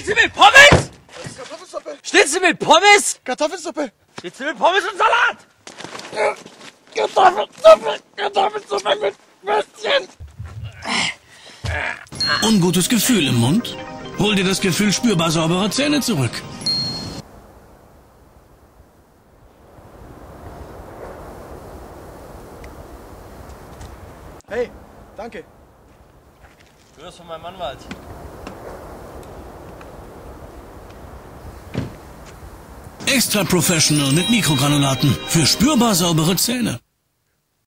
Schnitzel mit Pommes? Das ist Kartoffelsuppe. Schnitzel mit Pommes? Kartoffelsuppe. Schnitzel mit Pommes und Salat? Kartoffelsuppe mit Würstchen. Ungutes Gefühl im Mund? Hol dir das Gefühl spürbar sauberer Zähne zurück. Hey, danke. Du hörst von meinem Anwalt. Extra Professional mit Mikrogranulaten für spürbar saubere Zähne.